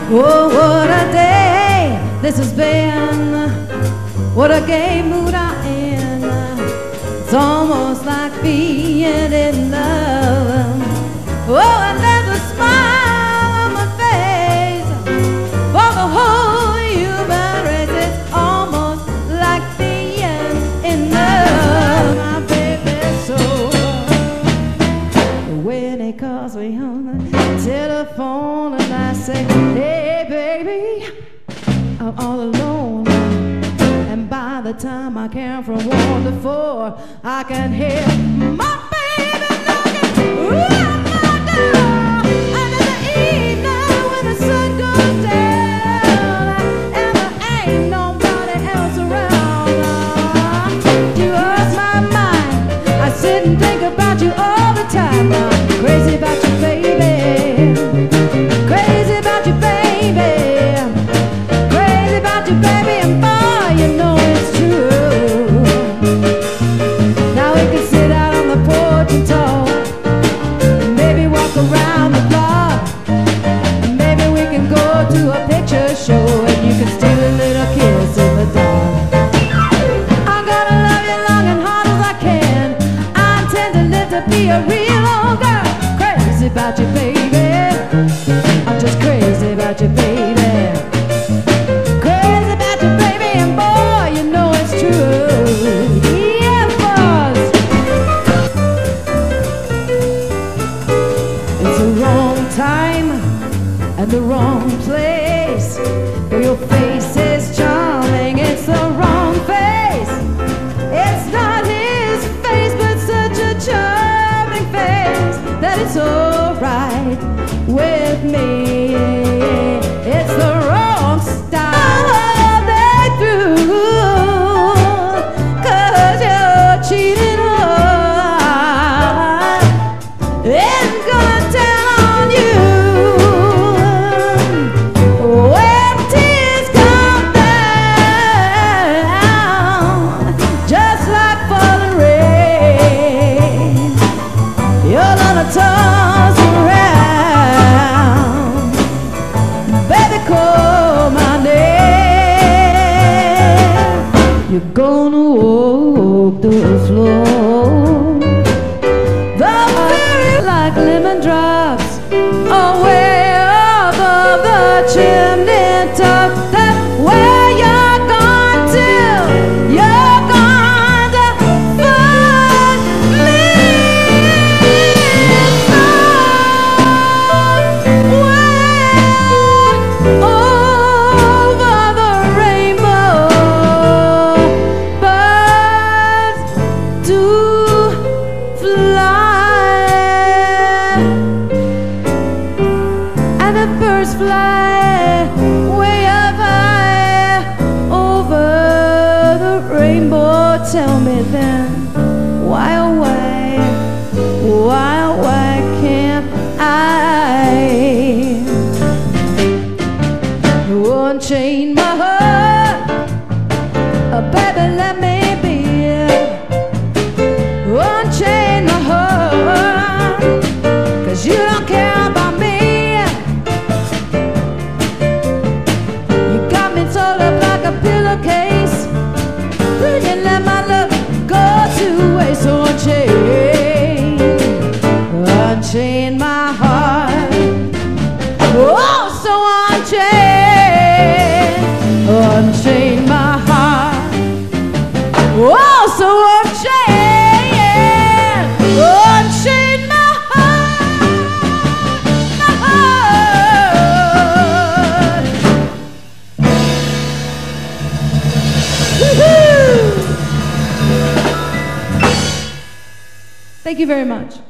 Oh, what a day this has been. What a gay mood I'm in. It's almost like being in love. Oh, and there's a smile on my face for the whole human race. It's almost like being in love. My baby's so. When he calls me on the telephone and I say, hey baby, I'm all alone. And by the time I count from 1 to 4, I can hear my baby knocking at my door. And in the evening when the sun goes down and there ain't nobody else around, you earth my mind. I sit and think about you all the time. I'm crazy about you, baby. Crazy about you, baby. Crazy about you, baby. And boy, you know it's true. Now we can sit out on the porch and talk. Maybe walk around the block. Maybe we can go to a picture show and you can steal a little kiss in the dark. I'm gonna love you long and hard as I can. I intend to live to be a real old girl. Crazy about you, baby. I'm just crazy about you, baby. Crazy about you, baby, and boy, you know it's true. Yeah, boss. It's the wrong time and the wrong place. Your face is charming, it's the wrong face. It's not his face, but such a charming face that it's alright with me. It's the wrong style all day through, 'cause you're cheating hard. It's gonna tell on you when tears come down, just like falling rain. You're gonna toss around, baby, call my name. You're gonna walk the floor, the very like lemon drops away above the chimney top. That's where you're going to, you're going to find me. Over the rainbow, birds do fly, and the birds fly way up high over the rainbow. Tell me then, why, oh why can't I unchain my heart? Baby, let me be. Unchain my heart, 'cause you don't care about me. You got me told up like a pillowcase. Then you let my love go to waste. So unchain my heart. Oh, so unchain my heart. Oh, so unchain my heart. Woo-hoo! Thank you very much.